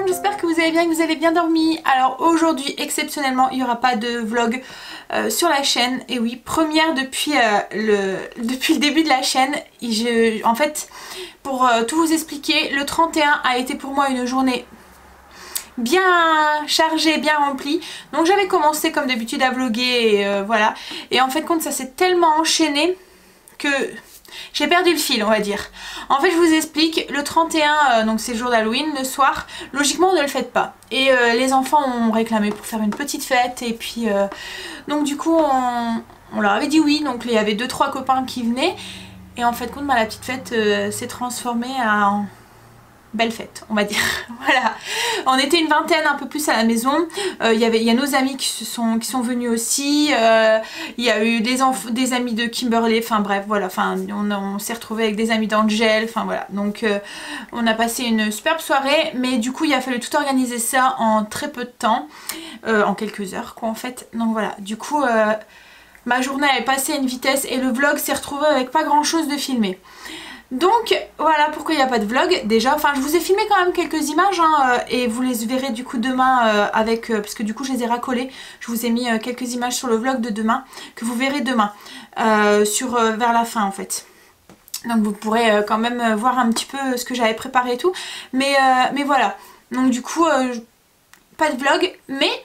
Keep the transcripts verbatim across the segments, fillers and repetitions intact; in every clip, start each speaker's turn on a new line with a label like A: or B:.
A: j'espère que vous allez bien, que vous avez bien dormi. Alors aujourd'hui exceptionnellement il n'y aura pas de vlog euh, sur la chaîne. Et oui, première depuis, euh, le, depuis le début de la chaîne. Et je, en fait pour euh, tout vous expliquer, le trente et un a été pour moi une journée bien chargée, bien remplie. Donc j'avais commencé comme d'habitude à vlogger et euh, voilà. Et en fait compte ça s'est tellement enchaîné que j'ai perdu le fil, on va dire. En fait je vous explique, le trente et un, euh, donc c'est le jour d'Halloween, le soir, logiquement on ne le fête pas. Et euh, les enfants ont réclamé pour faire une petite fête et puis euh, donc du coup on, on leur avait dit oui, donc il y avait deux trois copains qui venaient. Et en fait compte bah, la petite fête euh, s'est transformée en belle fête, on va dire. Voilà, on était une vingtaine, un peu plus à la maison. Euh, y avait, il y a nos amis qui, se sont, qui sont venus aussi. Euh, il y a eu des, des amis de Kimberley. Enfin bref, voilà. Enfin, on, on s'est retrouvés avec des amis d'Angel. Enfin voilà. Donc euh, on a passé une superbe soirée. Mais du coup, il a fallu tout organiser ça en très peu de temps, euh, en quelques heures, quoi, en fait. Donc voilà. Du coup, euh, ma journée est passée à une vitesse et le vlog s'est retrouvé avec pas grand chose de filmé. Donc voilà pourquoi il n'y a pas de vlog déjà. Enfin je vous ai filmé quand même quelques images hein, euh, et vous les verrez du coup demain euh, avec euh, parce que du coup je les ai racolées. Je vous ai mis euh, quelques images sur le vlog de demain que vous verrez demain euh, sur euh, vers la fin en fait. Donc vous pourrez euh, quand même euh, voir un petit peu ce que j'avais préparé et tout. Mais, euh, mais voilà. Donc du coup euh, pas de vlog mais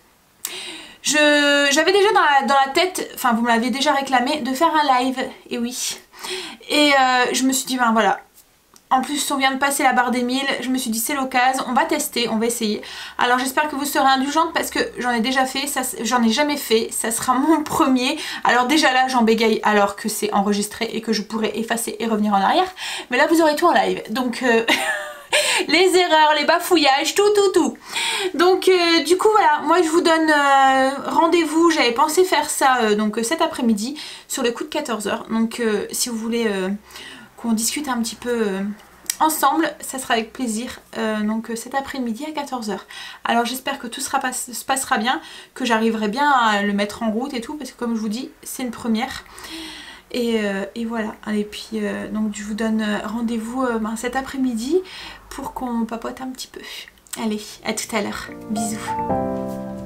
A: j'avais déjà dans la, dans la tête, enfin vous me l'avez déjà réclamé, de faire un live. Et oui. Et euh, je me suis dit ben voilà, en plus on vient de passer la barre des mille, je me suis dit c'est l'occasion, on va tester, on va essayer. Alors j'espère que vous serez indulgente parce que j'en ai déjà fait, j'en ai jamais fait, ça sera mon premier. Alors déjà là j'en bégaye alors que c'est enregistré et que je pourrais effacer et revenir en arrière. Mais là vous aurez tout en live, donc euh, les erreurs, les bafouillages, tout tout tout. Donc euh, du coup voilà, moi je vous donne euh, rendez-vous, j'avais pensé faire ça euh, donc euh, cet après-midi sur le coup de quatorze heures. Donc euh, si vous voulez euh, qu'on discute un petit peu euh, ensemble, ça sera avec plaisir. Euh, donc euh, cet après-midi à quatorze heures. Alors j'espère que tout sera pas, se passera bien, que j'arriverai bien à le mettre en route et tout, parce que comme je vous dis, c'est une première. Et, euh, et voilà, et puis euh, donc je vous donne rendez-vous euh, ben, cet après-midi pour qu'on papote un petit peu. Allez, à tout à l'heure, bisous.